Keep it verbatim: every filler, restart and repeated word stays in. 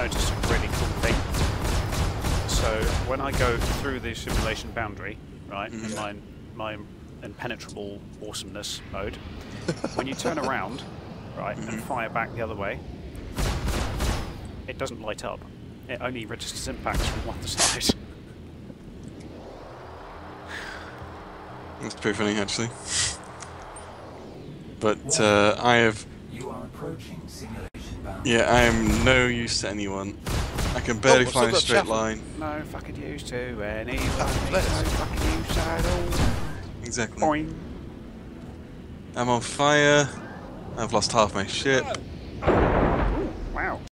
noticed a really cool thing. So when I go through the simulation boundary, right, Mm-hmm. in my, my impenetrable awesomeness mode, when you turn around, right, Mm-hmm. and fire back the other way, it doesn't light up. It only registers impacts from one side. That's pretty funny, actually. But uh, I have. You are approaching simulation boundary. Yeah, I am no use to anyone. I can barely I've fly in a still got straight Chaffle. line. No fucking use to anyone. No let's- fucking use at all. Exactly. Boing. I'm on fire. I've lost half my ship. Wow.